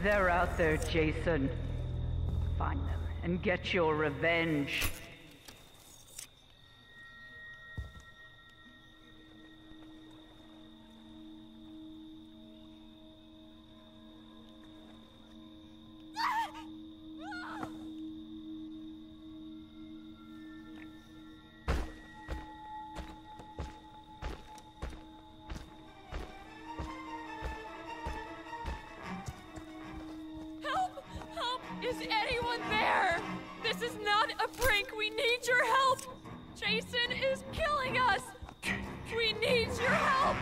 They're out there, Jason. Find them and get your revenge. Is anyone there? This is not a prank. We need your help. Jason is killing us. We need your help.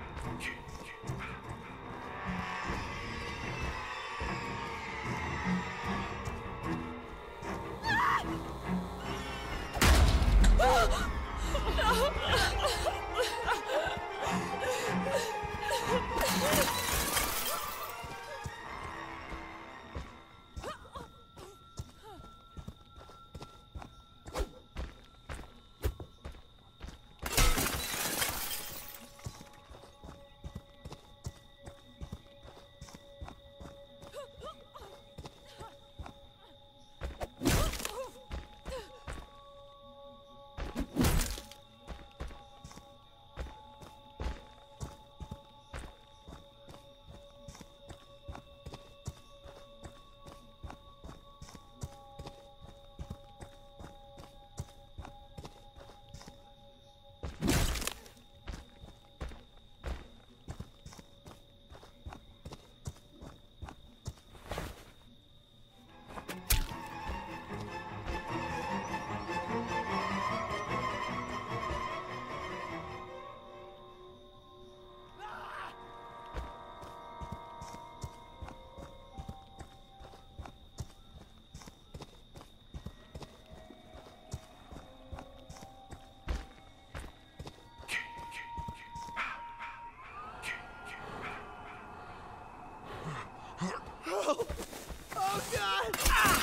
Oh God!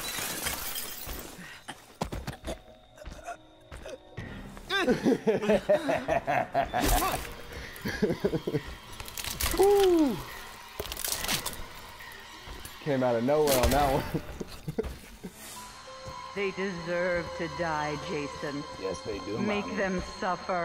Woo. Came out of nowhere on that one. They deserve to die, Jason. Yes, they do. Make Mommy. them suffer.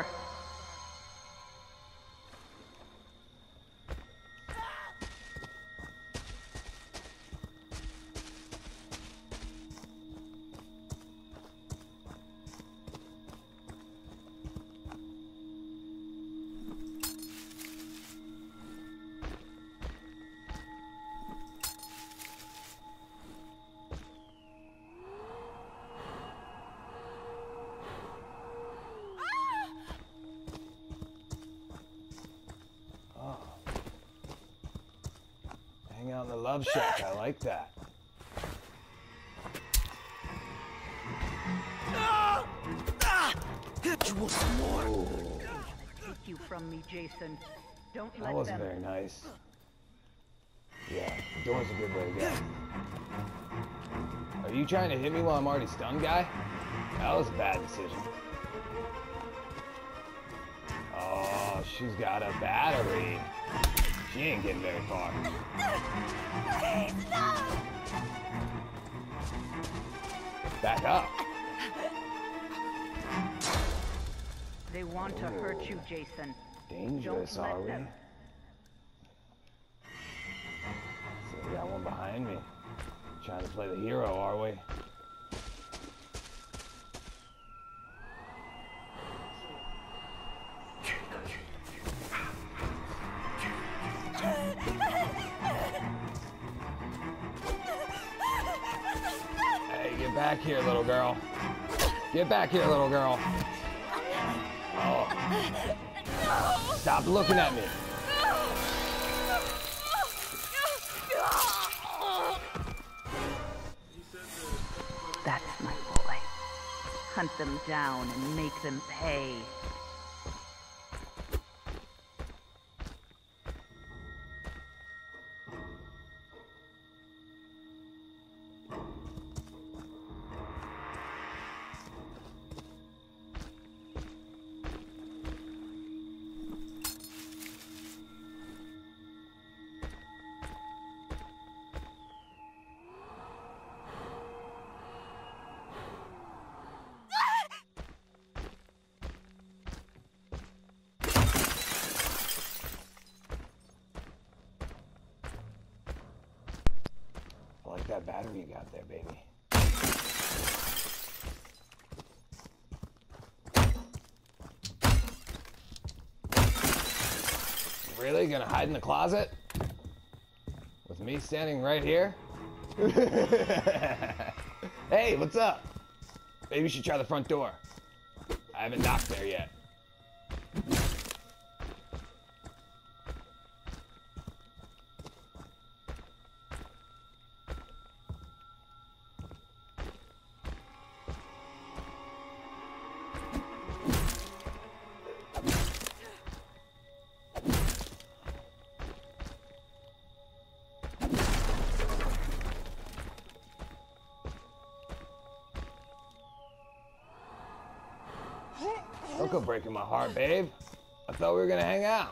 Hang out in the love shack. I like that. You want some more? Take you from me, Jason. Don't let That wasn't them. very nice. Yeah, the door's a good way to go. Are you trying to hit me while I'm already stunned, guy? That was a bad decision. Oh, she's got a battery. She ain't getting very far. Please, no! Back up. They want to hurt you, Jason. Dangerous, Don't let are we? them. So we got one behind me. Trying to play the hero, are we? Hey, get back here, little girl. Get back here, little girl. Oh. Stop looking at me. That's my boy. Hunt them down and make them pay. Whatever you got there, baby. Really? Gonna hide in the closet? With me standing right here? Hey, what's up? Maybe you should try the front door. I haven't knocked there yet. Don't go breaking my heart, babe. I thought we were gonna hang out.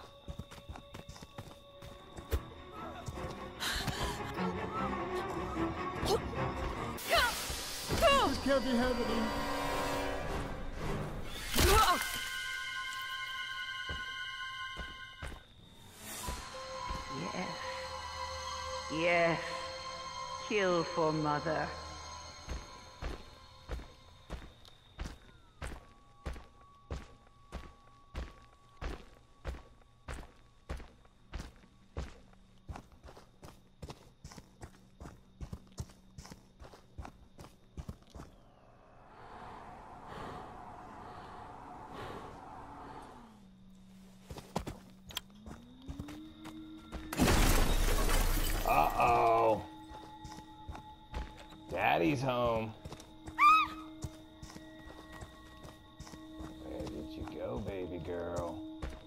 This can't be happening. Yes. Yes. Kill for mother. Uh-oh. Daddy's home. Where did you go, baby girl?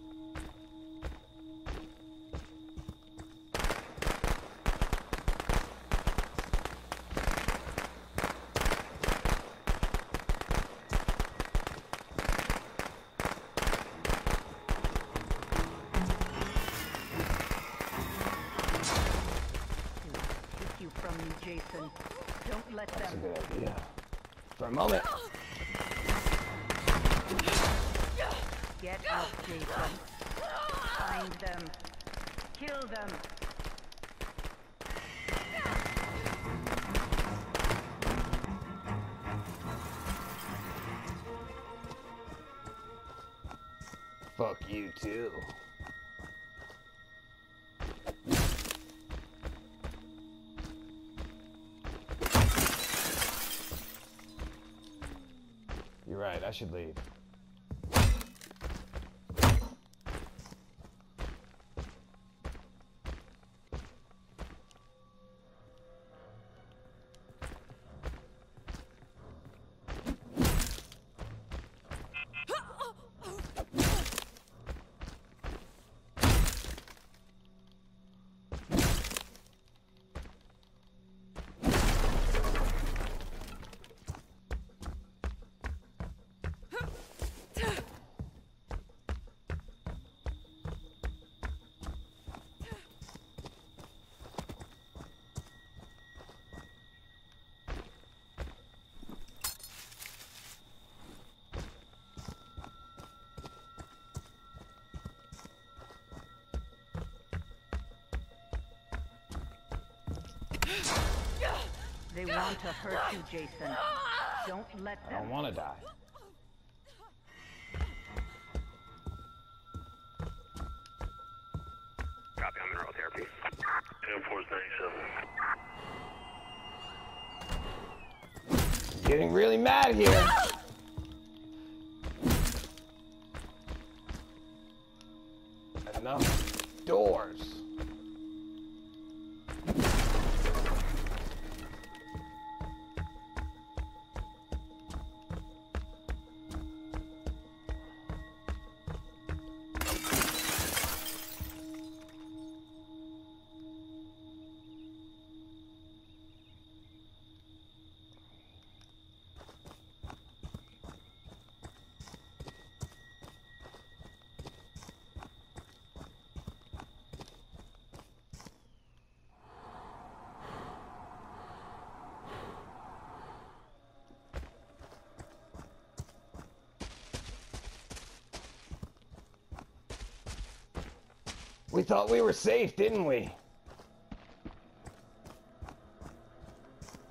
Take you from me, Jason. Don't let That's a them. good idea. For a moment. Get out, Jason. Find them. Kill them. Fuck you too. You're right, I should leave. They want to hurt you, Jason. Don't let I them. don't want to die. Copy, I'm in neural therapy. 10-497. Getting really mad here. Enough doors. We thought we were safe, didn't we?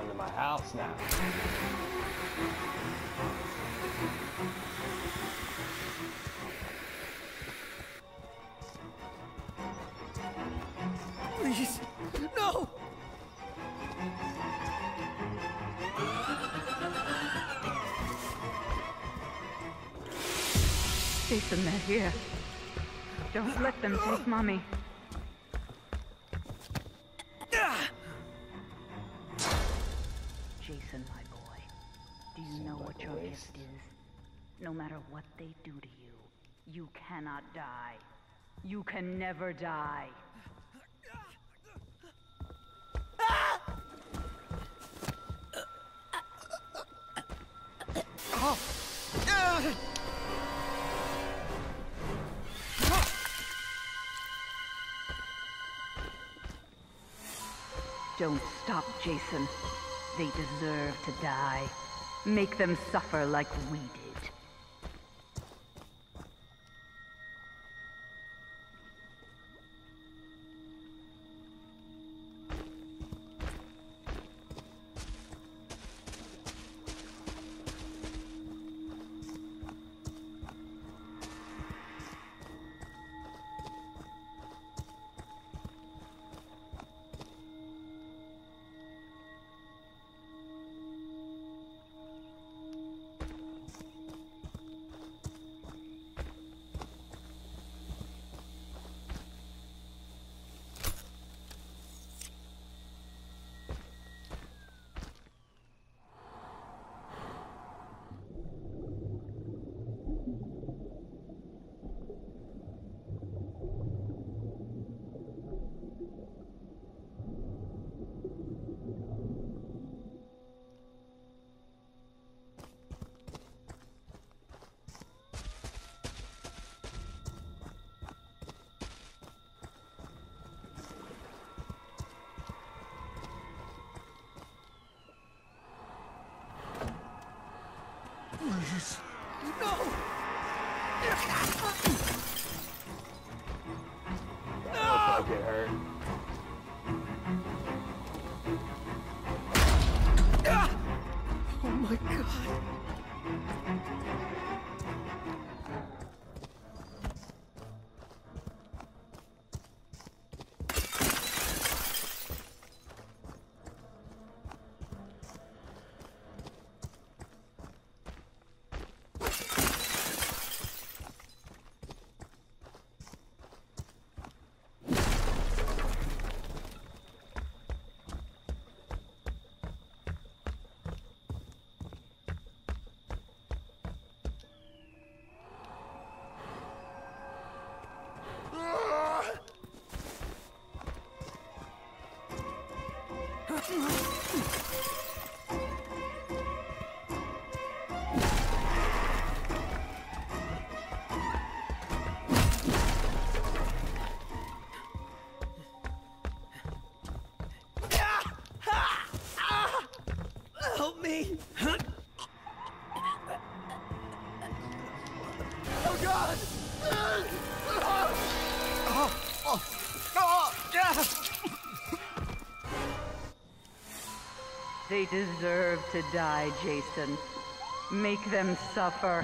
into my house now. Please, no! Jason, they're here. Don't let them take Mommy. Jason, my boy, do you know what your gift is? No matter what they do to you, you cannot die. You can never die. Don't stop, Jason. They deserve to die. Make them suffer like we did. Please, no! Don't get hurt. Oh my god. Help me! Oh god! They deserve to die, Jason. Make them suffer.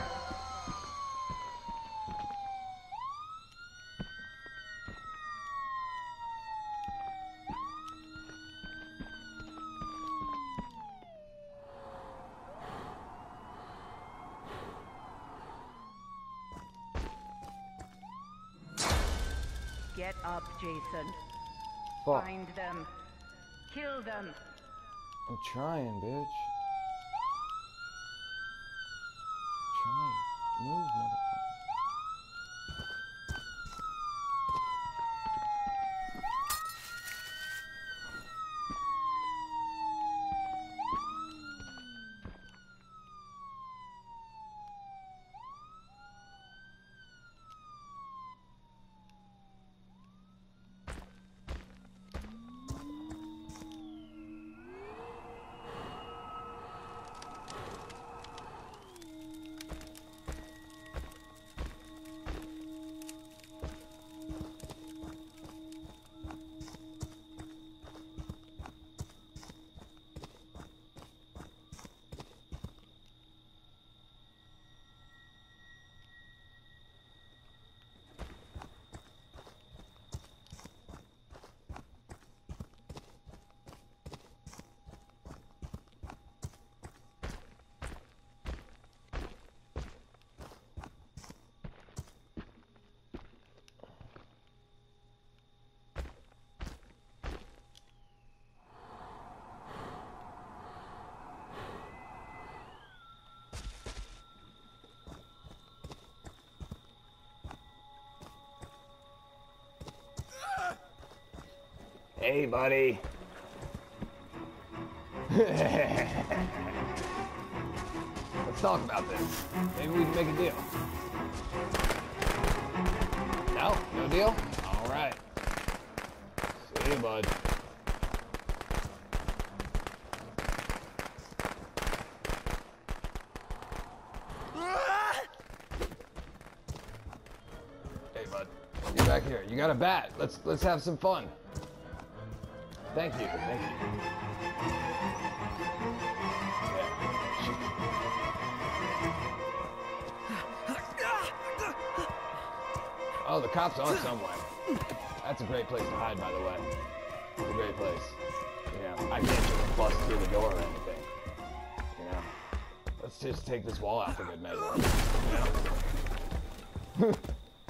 Get up, Jason. Fuck. Find them. Kill them. I'm trying, bitch. Trying. Move, motherfucker. Hey, buddy. Let's talk about this. Maybe we can make a deal. No? No deal? All right. See you, bud. Hey, bud. Get back here. You got a bat. Let's have some fun. Thank you. Thank you. Oh, the cops are somewhere. That's a great place to hide, by the way. It's a great place. You know, I can't just bust through the door or anything. You know, let's just take this wall out for good measure. You know?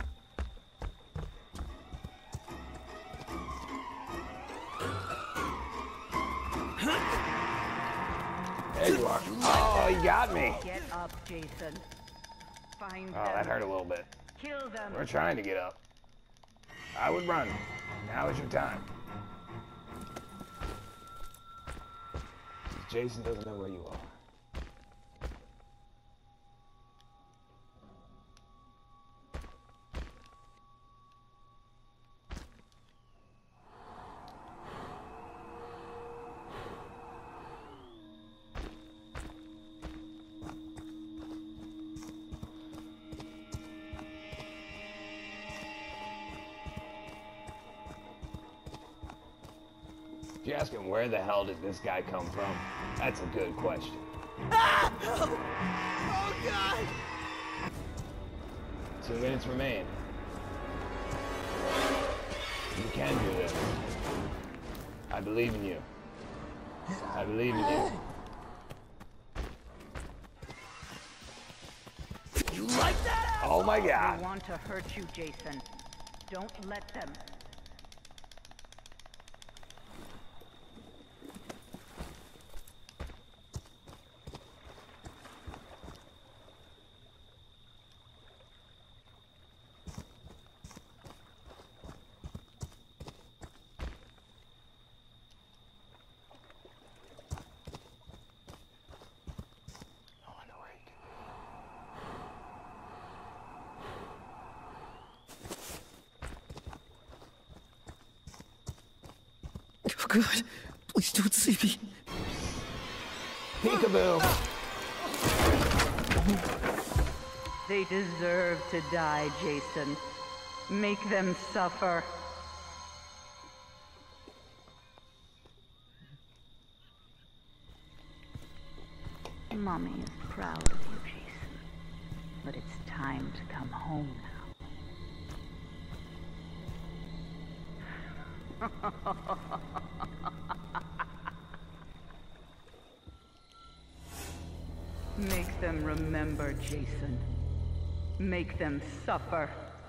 There you are. Oh, you got me. Get up, Jason. Find them. Oh, that hurt a little bit. Kill them. We're trying to get up. I would run. Now is your time. Jason doesn't know where you are. If you ask him where the hell did this guy come from, that's a good question. Ah! Oh, God! 2 minutes remain. You can do this. I believe in you. I believe in you. You like that? Oh my God. They want to hurt you, Jason. Don't let them. Oh, God. Please don't see me. Peekaboo. They deserve to die, Jason. Make them suffer. Mommy is proud of you, Jason. But it's time to come home now. Make them remember, Jason. Make them suffer.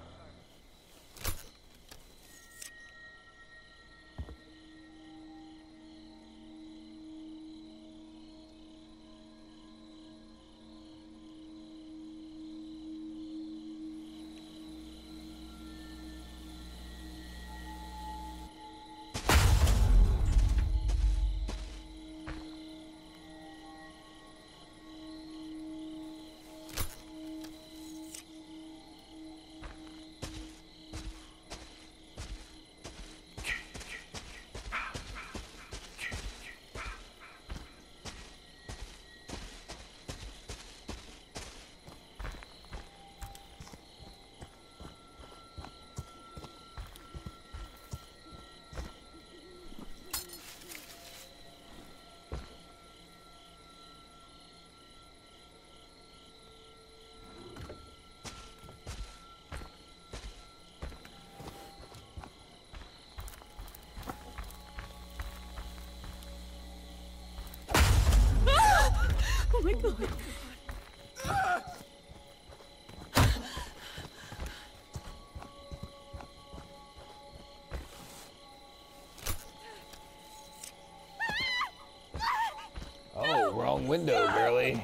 Oh my God. Oh, wrong window, girly.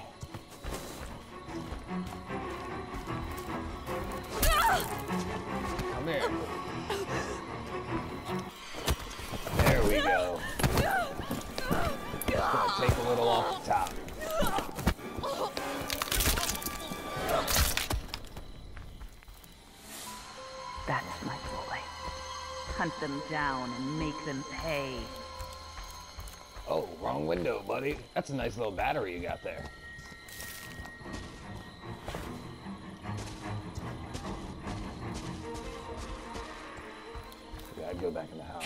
Come here. There them down and make them pay. Oh, wrong window, buddy. That's a nice little battery you got there. Yeah, I'd go back in the house.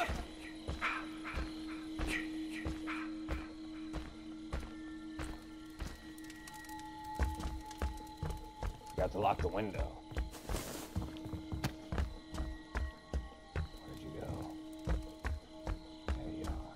Got to lock the window. Where'd you go? There you are.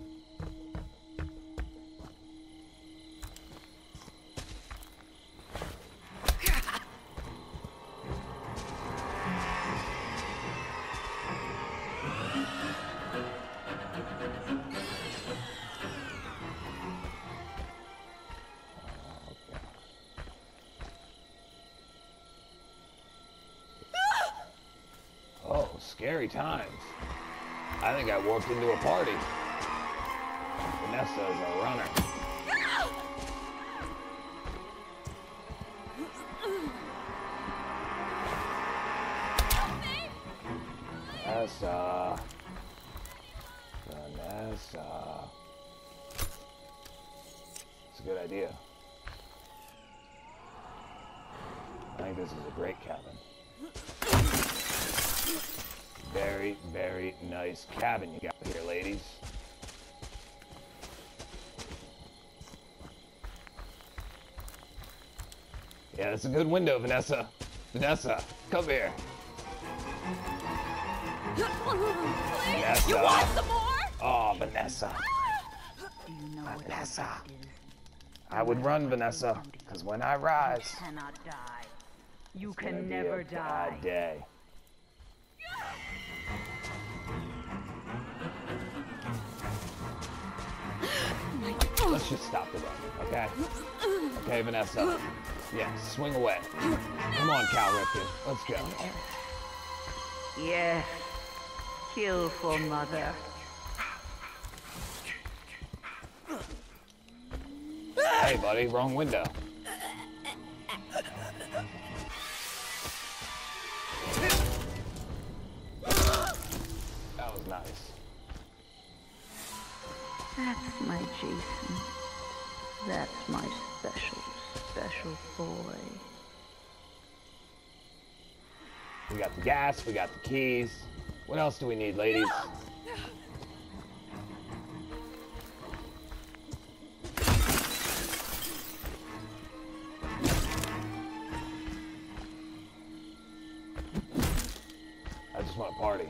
Oh, scary times. I think I walked into a party. Vanessa is a runner. Vanessa. Vanessa. It's a good idea. I think this is a great cabin. Very, very nice cabin you got here, ladies. Yeah, that's a good window, Vanessa. Vanessa, come here. Vanessa. You want some more? Oh, Vanessa. Do you know what Vanessa. your gift is? I would run, Vanessa, because when I rise, You cannot die. You it's gonna can be never a die. bad day. Let's just stop the run, okay? Okay, Vanessa. Yeah, swing away. Come on, Cal Ripken. Let's go. Yes. Kill for mother. Hey, buddy, wrong window. That was nice. That's my Jason. That's my special, special boy. We got the gas, we got the keys. What else do we need, ladies? I just want to party.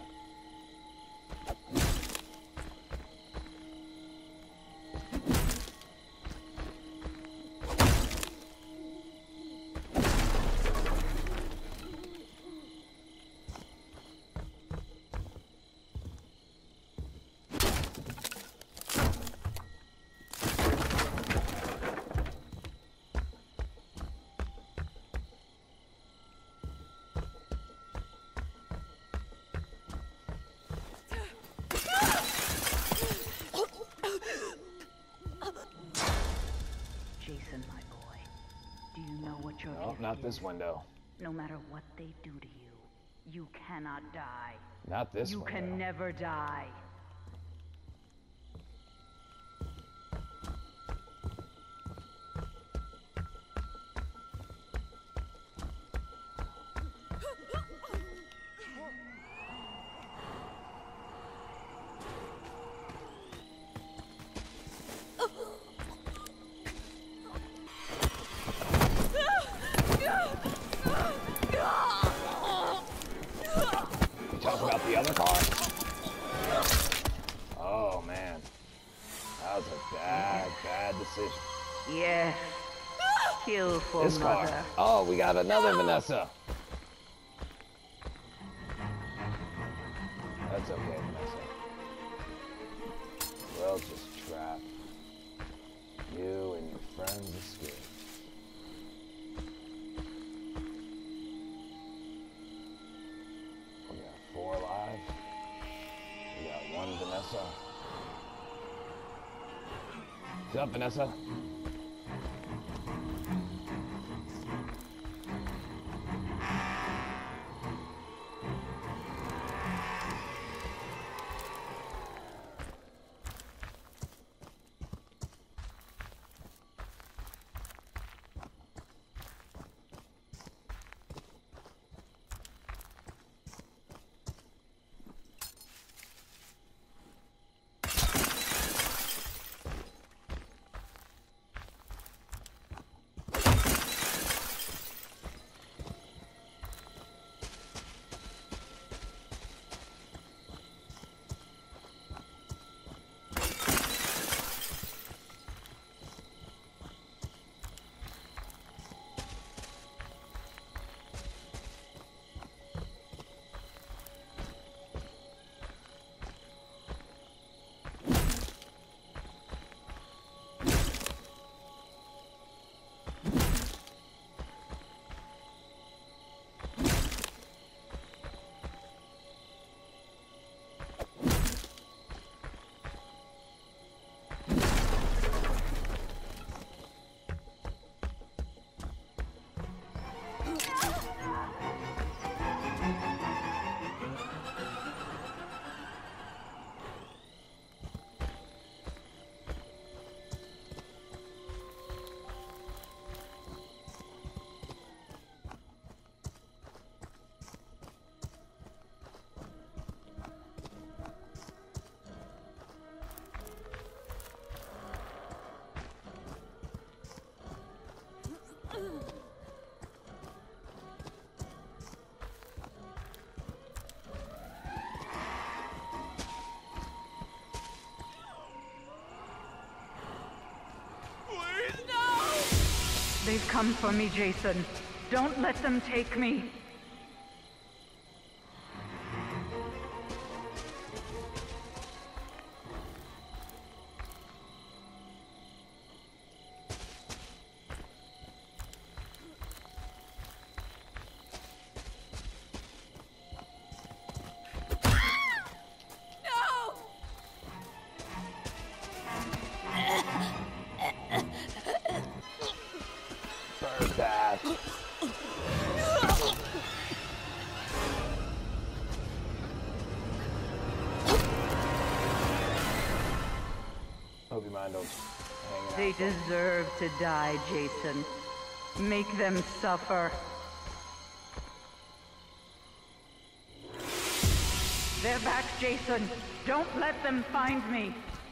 Jason, my boy. Do you know what your No, gift not is? this window. No matter what they do to you, you cannot die. Not this You window. can never die. You talk about the other car? Oh, man. That was a bad, bad decision. Yes. Kill for This mother. car. Oh, we got another Vanessa. That's okay, Vanessa. We'll just trap you and your friends escape. We got 4 alive. We got 1 Vanessa. What's up, Vanessa? They've come for me, Jason. Don't let them take me. First ass. Hope you mind those hanging out. They deserve to die, Jason. Make them suffer. They're back, Jason. Don't let them find me.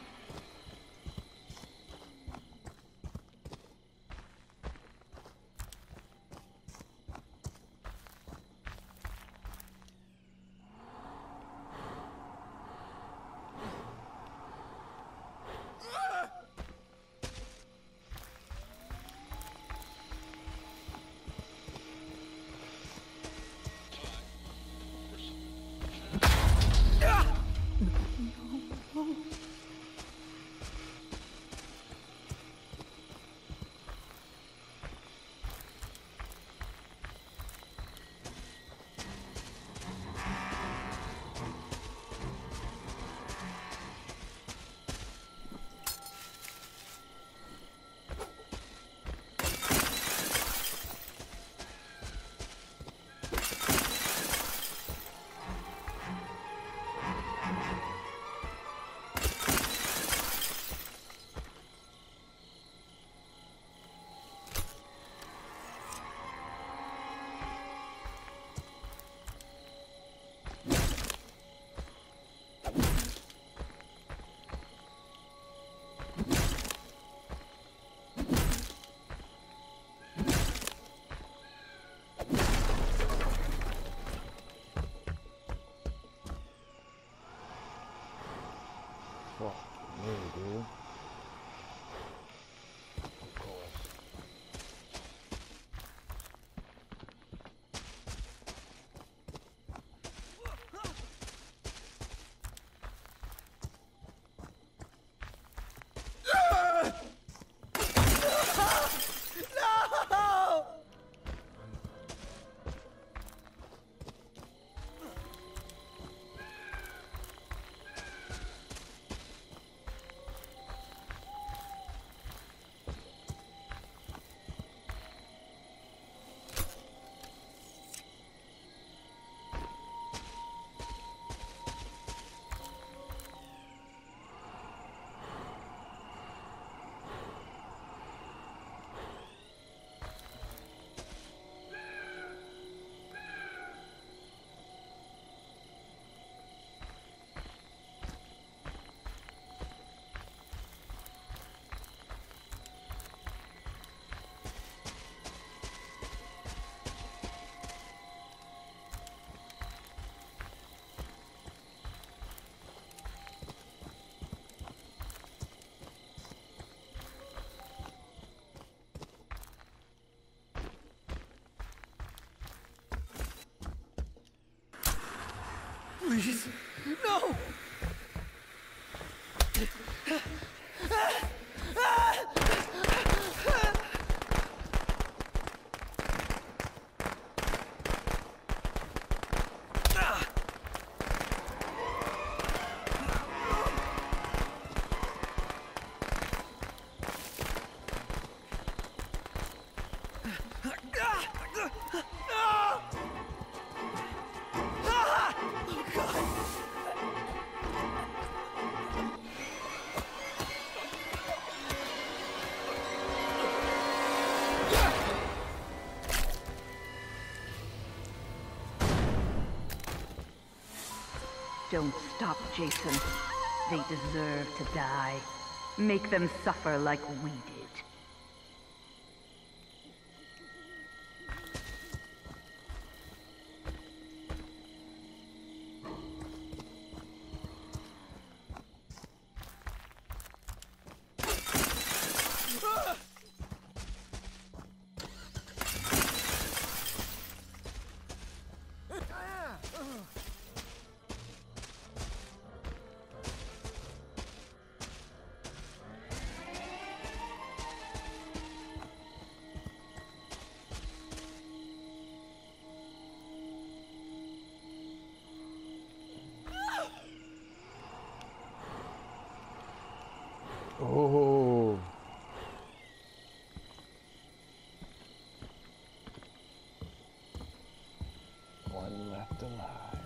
Fuck me, dude. Of course. No! Please, no! Don't stop, Jason. They deserve to die. Make them suffer like we did. Oh. One left alive.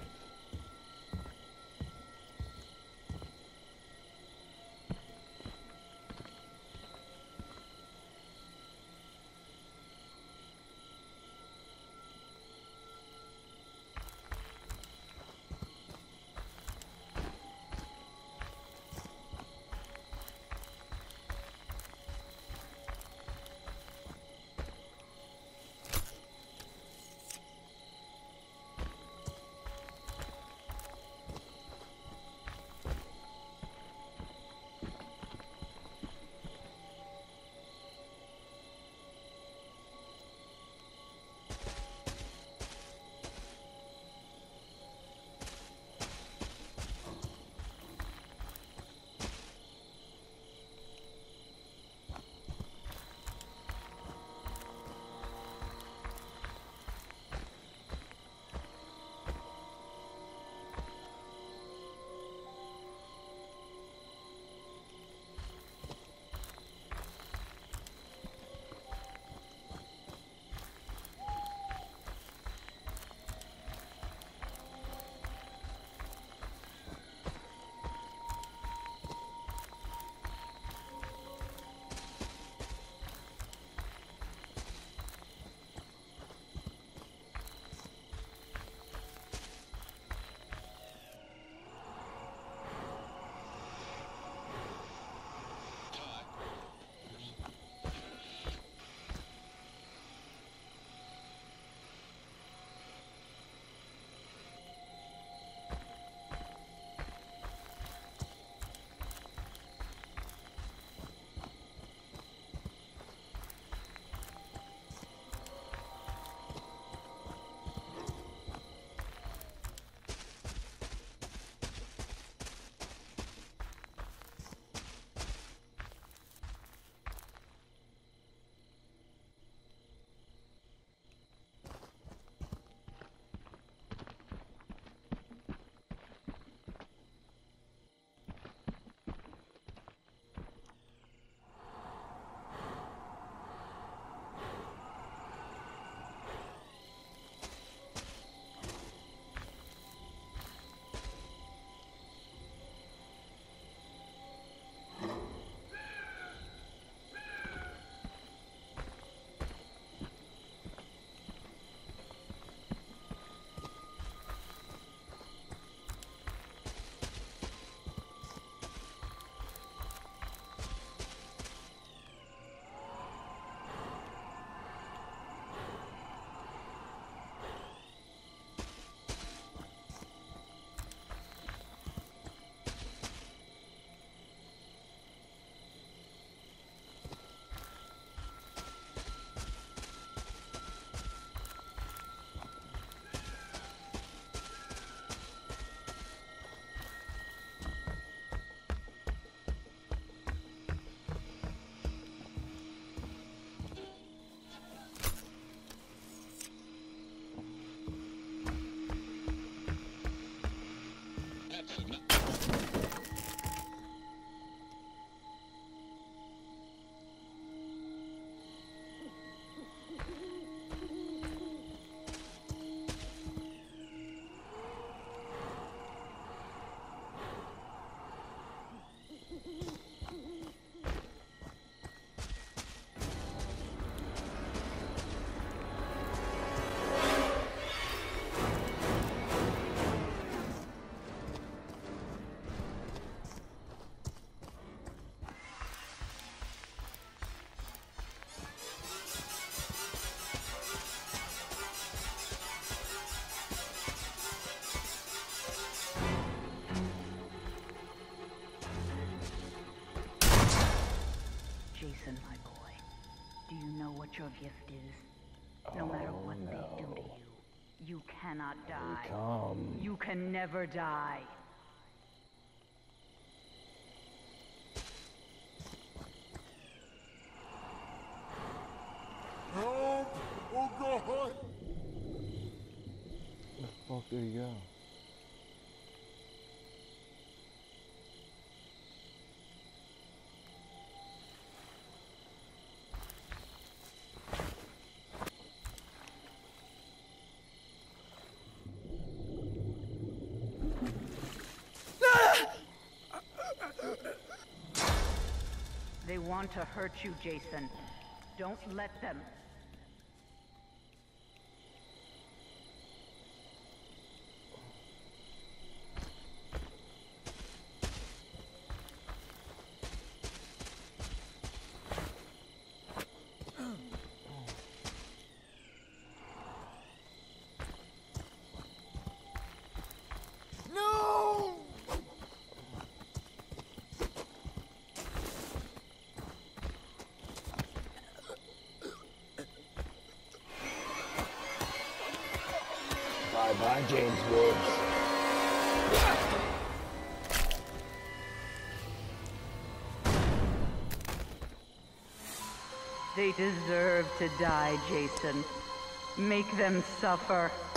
Jason, my boy, do you know what your gift is? No matter what they do to you, you cannot die. Come. You can never die. Help! Oh God! Where the fuck did he go? want to hurt you, Jason. Don't let them. Bye-bye, James Woods. They deserve to die, Jason. Make them suffer.